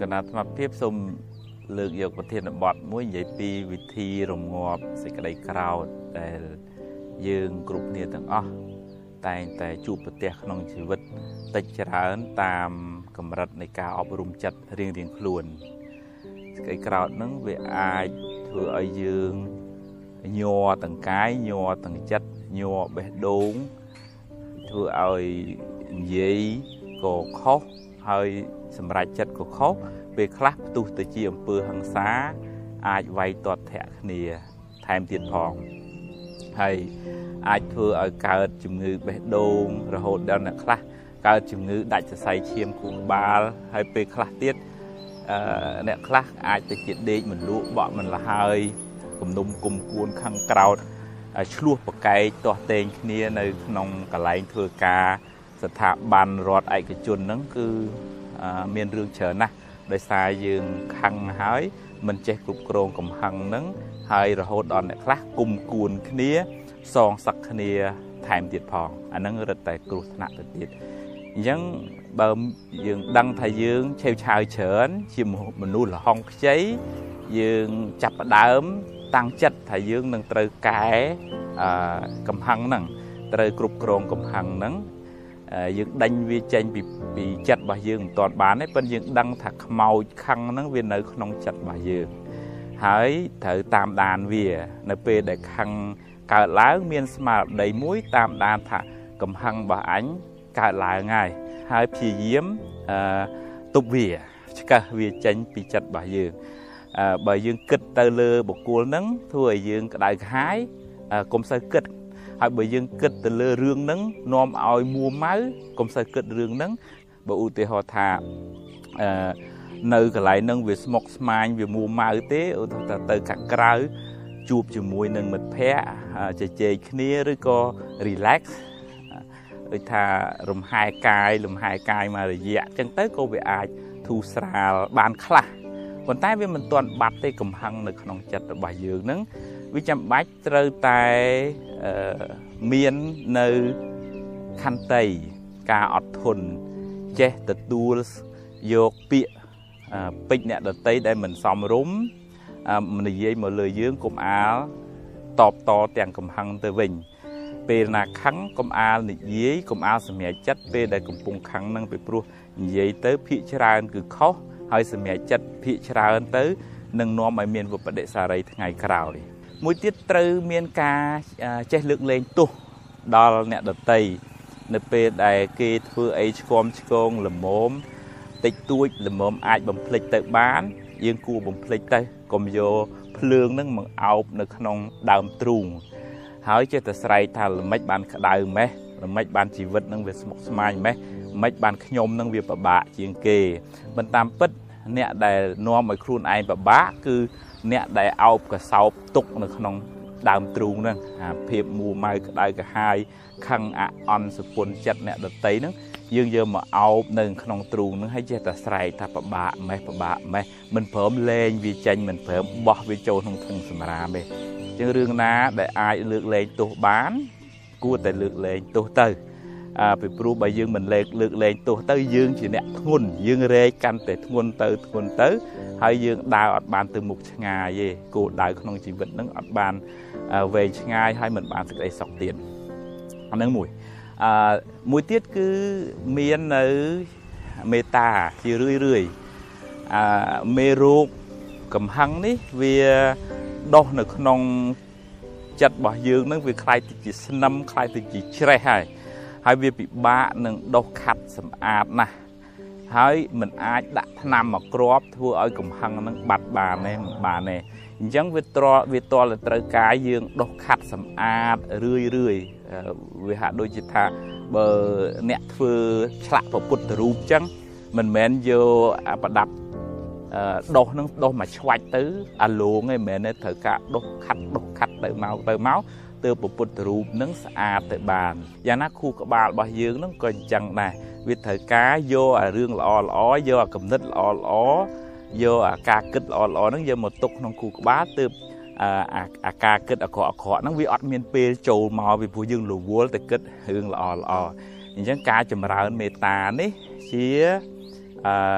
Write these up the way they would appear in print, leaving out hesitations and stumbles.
កណាត់មកភាពសូមលើកយកប្រធានបទមួយនិយាយពីវិធីរងាប់សេចក្តីក្រោធដែលយើងគ្រប់គ្នាទាំងអស់តែងតែជួបប្រទះក្នុងជីវិតតិចច្រើនតាមកម្រិតនៃការអប់រំចិត្តរៀងៗខ្លួនសេចក្តីក្រោធហ្នឹងវាអាចធ្វើឲ្យយើងញ័រទាំងកាយញ័រទាំងចិត្តញ័របេះដូងធ្វើឲ្យនិយាយក៏ខុសហើយសម្រេចចិត្តក៏ខុសពេលខ្លះផ្ទុះទៅជាអំពើហិង្សាអាចវាយទាត់ធាក់គ្នាថែមទៀតផងហើយអាចធ្វើឲ្យកើតជំងឺបេះដូងរហូតដល់អ្នកខ្លះកើតជំងឺដាច់សរសៃឈាមខួរក្បាលហើយពេលខ្លះទៀតអ្នកខ្លះអាចទៅជាដេកមិនលក់បក់មិនលហើយគំនុំគុំគួនខឹងក្រោធឆ្លោះប្រកែកទាស់ទែងគ្នានៅក្នុងកន្លែងធ្វើការស្ថាប័នរដ្ឋឯកជនហ្នឹងគឺមានរឿងច្រើនណាស់ដោយសារយើងខឹងហើយមិនចេះគ្រប់គ្រងកំហឹងហ្នឹងហើយរហូតដល់អ្នកខ្លះគុំគួនគ្នាសងសឹកគ្នាថែមទៀតផងអាហ្នឹងរឹតតែគ្រោះថ្នាក់ទៅទៀតអញ្ចឹងបើយើងដឹងថាយើងឆេវឆាវច្រើនជាមនុស្សលហុងខ្ចីយើងចាប់ផ្ដើមតាំងចិត្តថាយើងនឹងត្រូវកែកំហឹងហ្នឹងត្រូវគ្រប់គ្រងកំហឹងហ្នឹងយើងដេញវាចេញពីចិត្តរបស់យើងមិនទាន់បានទេប៉ុន្តែយើងដឹងថាខ្មោចខឹងហ្នឹងវានៅក្នុងចិត្តរបស់យើងហើយត្រូវតាមដានវានៅពេលដែលខឹងកើតឡើងមានស្មារតីមួយតាមដានថាកំហឹងរបស់អញកើតឡើងហើយព្យាយាមទប់វាឆ្កឹះវាចេញពីចិត្តរបស់យើងបើយើងគិតទៅលើបុគ្គលហ្នឹងធ្វើឲ្យយើងក្តៅក្រហាយកុំសូវគិតហើយបើយើងគិតទៅលើរឿងហ្នឹងនាំឲ្យមួម៉ៅកុំសូវគិតរឿងហ្នឹងបើឧទាហរណ៍ថានៅកន្លែងហ្នឹងវាស្មុគស្មាញវាមួម៉ៅទេឧទាហរណ៍ទៅខាងក្រៅជួបជាមួយនឹងមិត្តភ័ក្តិជជែកគ្នាឬក៏ relax ដូចថារំហែកាយមករយៈអញ្ចឹងទៅក៏វាអាចធូរស្រាលបានខ្លះប៉ុន្តែវាមិនទាន់បាត់ទេកំហឹងនៅក្នុងចិត្តរបស់យើងហ្នឹងវាចាំបាច់ត្រូវតែមាននៅខន្តីការអត់ធន់ចេះទទួលយកពាក្យពេចន៍អ្នកដតីដែលមិនសមរម្យនិយាយមកលើយើងកុំអាលតបតទាំងកំហឹងទៅវិញពេលណាខឹងកុំអាលនិយាយកុំអាលសម្រេចចិត្តពេលដែលកំពុងខឹងហ្នឹងពីព្រោះនិយាយទៅភាកច្រើនគឺខុសហើយសម្រេចចិត្តភាកច្រើនទៅនឹងនាំឲ្យមានវិបត្តិសារីថ្ងៃក្រោយមួយទៀតត្រូវមានការចេះលើកលែងទោសដល់អ្នកដតីនៅពេលដែលគេធ្វើអីឆ្គាំឆ្គងល្មមតិចតួចល្មមអាចបំភ្លេចទៅបានយើងគួរបំភ្លេចទៅកុំយកភ្លើងហ្នឹងមកអោបនៅក្នុងដើមទ្រូងហើយចេះតែស្រែកថាល្មិចបានក្តៅម៉េះល្មិចបានជីវិតហ្នឹងវាស្មុគស្មាញម៉េះមិនបានខ្ញុំហ្នឹងវាពិបាកជាងគេមិនតាមពិតអ្នកដែលនាំឲ្យខ្លួនឯងពិបាកគឺអ្នកដែលអោបកសោបទុកនៅក្នុងដើមទ្រូងហ្នឹងអាភាពមួម៉ៅក្តៅក្រហាយខឹងអន់សពុនចិត្តអ្នកដតីហ្នឹងយើងយកមកអោបនៅក្នុងទ្រូងហ្នឹងហើយចេះតែស្រែកថាពិបាកម៉េះមិនព្រមលែងវាចេញមិនព្រមបោះវាចូលក្នុងធុងសម្រាមទេអញ្ចឹងរឿងណាដែលអាចលើកលែងទោសបានគួរតែលើកលែងទោសទៅពីព្រោះបើយើងមិនលើកលែងទោសទៅយើងជាអ្នកធ្ងន់យើងរែកកាន់តែធ្ងន់ទៅហើយយើងដើរអត់បានទៅមុខឆ្ងាយទេគោលដៅក្នុងជីវិតហ្នឹងអត់បានវែងឆ្ងាយហើយមិនបានសេចក្តីសុខទៀតអាហ្នឹងមួយទៀតគឺមាននៅមេត្តាជារឿយមេរោគកំហឹងនេះវាដុះនៅក្នុងចិត្តរបស់យើងហ្នឹងវាคล้ายទៅជាស្នឹមคล้ายទៅជាច្រេះហើយវាពិបាកនឹងដុសខាត់សម្អាតណាស់ហើយមិនអាចដាក់ថ្នាំមកគ្រាប់ធ្វើឲ្យកំហឹងហ្នឹងបាត់បានទេមិនបានទេអញ្ចឹងវាតលត្រូវការយើងដុសខាត់សម្អាតរឿយវាហាក់ដូចជាថាបើអ្នកធ្វើឆ្លាក់ព្រះពុទ្ធរូបអញ្ចឹងមិនមែនយកប្រដាប់ដុសនឹងដុសមកឆ្វាច់ទៅអាឡងឯងមិនមែនទេត្រូវការដុសខាត់ទៅមកទើបពុទ្ធរូបនឹងស្អាតទៅបានយ៉ាងណាខួរក្បាលរបស់យើងនឹងក៏អញ្ចឹងដែរវាត្រូវការយកអារឿងល្អយកអាគំនិតល្អយកអាការគិតល្អហ្នឹងយកមកទុកក្នុងខួរក្បាលទើបអាការគិតអាក្រក់ហ្នឹងវាអត់មានពេលចូលមកពីព្រោះយើងរវល់តែគិតរឿងល្អអញ្ចឹងការចម្រើនមេត្តានេះជា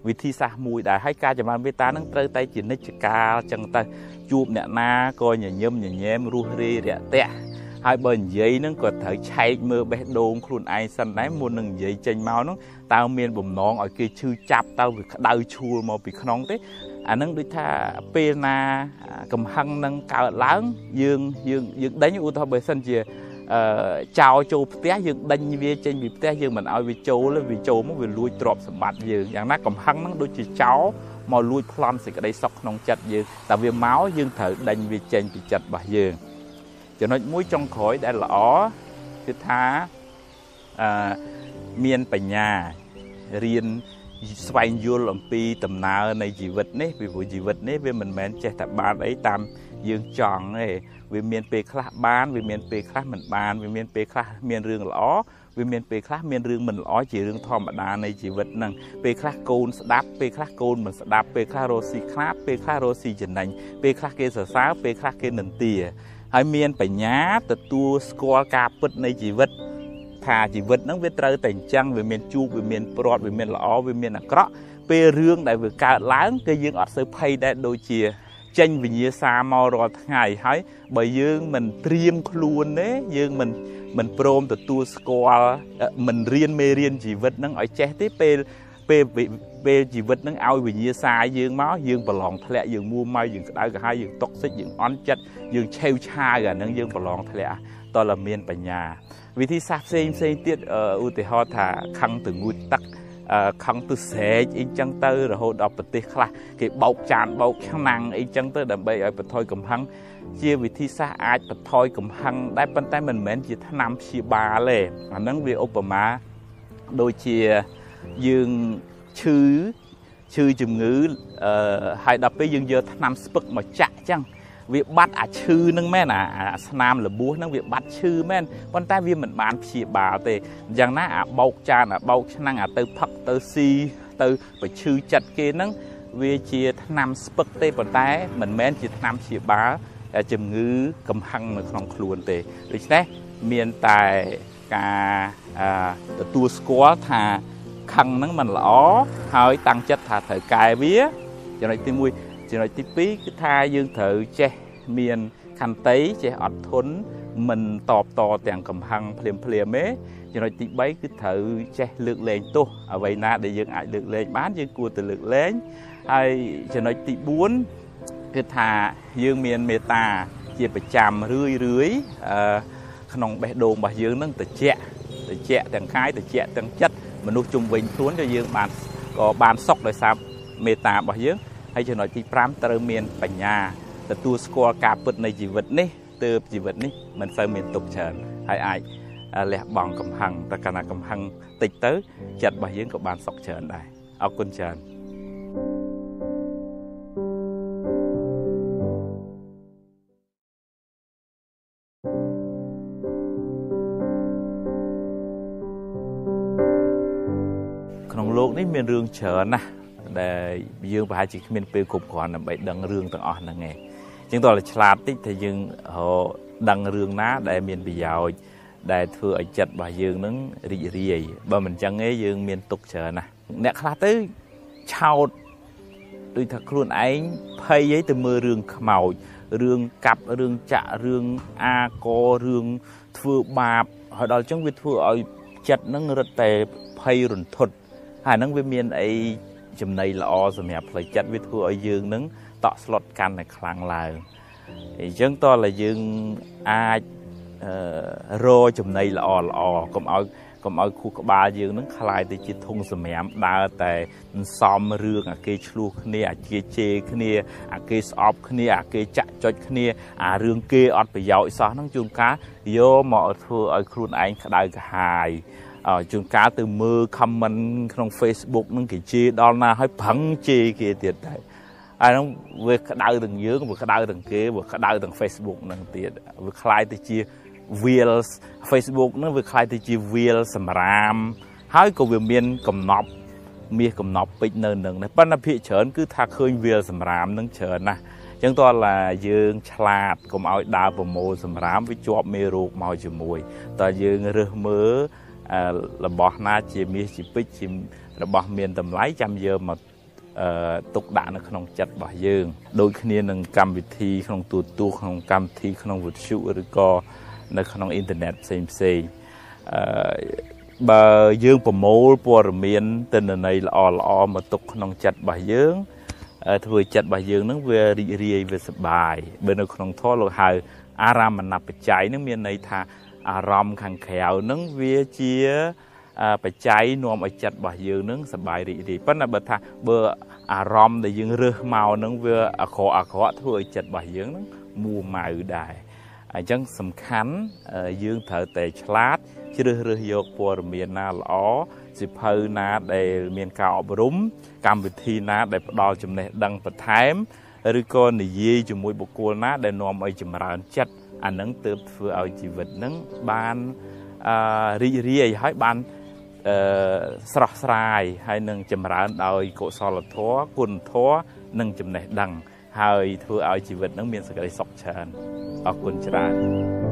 วิธีสามุยได้ให้การจะมาเมตานั่งเตยไตจินนิจกาจังเตจูบเนี่ยนาก็อย่าเยี่ยมอย่าแย้มรูเรียเตะให้เบิ่งยัยนั่งก็เถยใช้มือเบดโดงครุนไอสันได้มูลหนึ่งยัยเจนเมานั่งตาวเมียนบ่มน้องเอาคือชื่อจับตาวดาวชูมาปีขนองเต้อันนั้นด้วยท่าเปนากำหังนั่งเกิดล้างยืงได้ยังอุทธรณ์เบสันเจียชาวโจเตะยืงดันเวียเจนบีเตะยืงมันเอาวิโจแล้ววิโจมันวิลุยตรอบสมบัติยืงอย่างนั้นกำหังนั่งโดยจีเจ้ามาลุยพลันสิกระไดซอกนองจัดยืงแต่เวียเมายืงเถอดันเวียเจนปีจัดบ่ยืงจะน้อยมุ้ยจงขอยได้หล่อคือท้าเมียนปัญญาเรียนสวายยูลปีตำนาในชีวิตนี้วิบุชีวิตนี้เวมันแมนเจตบานไอ้ตามยืงจองเลยวิเมียนเปคลาบ้านวิเมียนเปคลาเหมือนบ้านวิเมียนเปคลาเมียนเรื่องหล่อวิเมียนเปคลาเมียนเรื่องเหมือนหล่อจีเรื่องธรรมดาในชีวิตนั่งเปคลาโกนสดับเปคลาโกนเหมือนสดับเปคลาโรซีคลาเปคลาโรซีจันนังเปคลาเกสสาวเปคลาเกนันเตียให้เมียนปัญญาแต่ตัวสกอลกาปิดในชีวิตถ้าชีวิตนั้นเวทเตอร์แต่งจังวิเมียนจูวิเมียนปลอดวิเมียนหล่อวิเมียนอักระเปเรื่องได้เวการล้างก็ยังอัดเซอร์ไพรส์ได้โดยเชียเจนวิญญาณมารอทั้งไงให้ใบยืงมันเตรียมครูนเนี่ยยืงมันโปรมแต่ตัวสกอลมันเรียนไม่เรียนชีวิตนั่งไอ้เจ้าที่เปชีวิตนั่งเอาวิญญาณยืงม้ายืงปลองทะเลยืงมัวไม่ยืงกระได้กระหายยืงตกซิยืงอ่อนจัดยืงเชลชากันนั่งยืงปลองทะเลตอนละเมียนปัญญาวิธีสับเซนเตียอุติฮอถาคังถึงงูตักคังตุเสจอินจังเตอร์เราดอกปฏิคลาเก็บเบาจานเบาข้างนังอินจังเตอร์ดับใบไอ้ปะทอยกำพังเชี่ยวิธีสะอาดปะทอยกำพังได้ปันใต้เหมือนเหมือนจีทนำชีบาเลยอันนั้นวิโอปมาโดยเชี่ยยืงชื่อจุ่มงื้อให้ดับไปยืงเยอะทนำสปึกมาจะจังวิบัติชื่อนึงแม่น่ะสนามหรือบัวนั่งวิบัติชื่อแม่นวันใต้วิเหมือนบ้านชีบาเตอย่างนั้นเบาจานเบานั่งเตอพักเตอซีเตอไปชื่อจัดเกนั่งวิเชียทนำสปึกเตวันใต้เหมือนแม่นจีทนำชีบาจุ่มงื้อกำหังในคลองคลวนเตหรือใช่เมียนตายกาตัวสกอตถาคังนั่งมันล้อหายตั้งจัดถาเถอกายวิจะในตีมวยจะในตีปีก็ทายืงเถอเจเมียนคันเตยเจอดทนมันตอบต่อแต่งกำพังเพลียมเมจะในตีใบก็เถอเจเลือกเลงตัวเอาไว้นาได้ยังไอเลือกเลงบ้านยังกลัวแต่เลือกเลงไอจะในตีบุญก็ทายืงเมียนเมตาเจียประจำเรื่อยขนมใบโดงใบยืงนั่งแต่เจแต่งคล้ายแต่เจแต่งจัดมนุษย์จุ่มวิ่งทุนจะยืงบานก็บานซอกเลยซ้ำเมตาใบยืงให้จะหน่อยที่พรำเติมเมียนปัญญาแต่ตัวสกอร์กาปิดในชีวิตนี้เติมชีวิตนี้มันเสมียนตกเชิญให้ไอแหลกบองกำหังแต่ขณะกำหังติดเตอจัดใบยืงกับบานซอกเชิญได้เอากุญเชิญของโลกนี้มีเรื่องเชิญนะแต่ยืงไปหาจิตมีนเปย์กบก่อนไปดังเรื่องต่างอ่อนนั่งไงจึงตอนฉลาดที่แต่ยืงเขาดังเรื่องน้าได้มีนไปยาวได้เถื่อจัดบ่ยืงนั้นรีบ่มันจังไงยืงมีนตกเชิญนะเนี่ยคลาดตื้อชาวโดยถ้าครูนไอ้พยายแต่มือเรื่องขมาวเรื่องกับเรื่องจะเรื่องอาโกเรื่องเถื่อบาปหอยดอลจังวิถื่อเอาจัดนั่งรถแต่พยรุนทดหานั่งเวียนไอจำในละอสมัยพลายจัดวิธีเอายืงนั้นต่อสลดกันในคลังลายจังต่อละยืงอาโรจำในละอก็เอาคู่กับบายืงนั้นคลายแต่จิตทงสมัยดาแต่ซ้อมเรื่องเกชลูกเนี่ยเกเจเนี่ยเกสออฟเนี่ยเกจะจดเนี่ยเรื่องเกออดไปยาวอีสานทั้งจุนกาโยหมอเธอเอาครูนไอ้ขดายกหายจุนกาtừมือคำมันtrong Facebook นั่งกี่จีดอลนาให้พังจีกี่เตียดได้ไอ้น้องเวกดาวถึงเยอะเวกดาวถึงเก๋เวกดาวถึง Facebook นั่งเตียดเวกคลายตีจีวิลส์ Facebook นั่งเวกคลายตีจีวิลสมรามให้ก็เวียนเมียนกำนอบมีกำนอบปิดเนินหนึ่งในปั้นอภิเฉินคือถ้าเคยวิลสมรามนั่งเฉินนะจังตัวละยืงฉลาดก็เอาดาวประโมสมรามไปจวบเมรูมาจมวยแต่ยืงเรือมือระบอบนาจีมีจิปิจิมระบอบเมียนตำไลจำเยอะมาទុកដាក់នៅក្នុងចិត្តរបស់យើងដូចគ្នានឹងកម្មវិធីក្នុងទូក្នុងកម្មវិធីក្នុងវិទ្យុឬក៏នៅក្នុងអ៊ីនធឺណិតផ្សេងបើយើងប្រមូលព័ត៌មានទិន្នន័យល្អមកទុកក្នុងចិត្តរបស់យើងធ្វើចិត្តរបស់យើងនឹងវារីករាយវាសប្បាយបើនៅក្នុងធម៌លោកហៅអារម្មណបច្ច័យនឹងមានន័យថាអារម្មណ៍ខាងក្រៅនឹងវាជាបច្ច័យនាំឲ្យចិត្តរបស់យើងនឹងសប្បាយរីករាយប៉ុន្តែបើថាបើអារម្មណ៍ដែលយើងរើសមកនឹងវាអាក្រក់ធ្វើឲ្យចិត្តរបស់យើងនឹងមួម៉ៅដែរអញ្ចឹងសំខាន់យើងត្រូវតែឆ្លាតជ្រើសរើសយកព័ត៌មានណាល្អសិភៅណាដែលមានការអប់រំកម្មវិធីណាដែលផ្ដល់ចំណេះដឹងបន្ថែមឬក៏និយាយជាមួយបុគ្គលណាដែលនាំឲ្យចម្រើនចិត្តអានឹងទើបធ្វើឲ្យជីវិតនឹងបានរីករាយហើយបានស្រស់ស្រាយហើយនឹងចម្រើនដោយកុសលធម៌គុណធម៌និងចំណេះដឹងហើយធ្វើឲ្យជីវិតនឹងមានសេចក្តីសុខច្រើនអរគុណច្រើន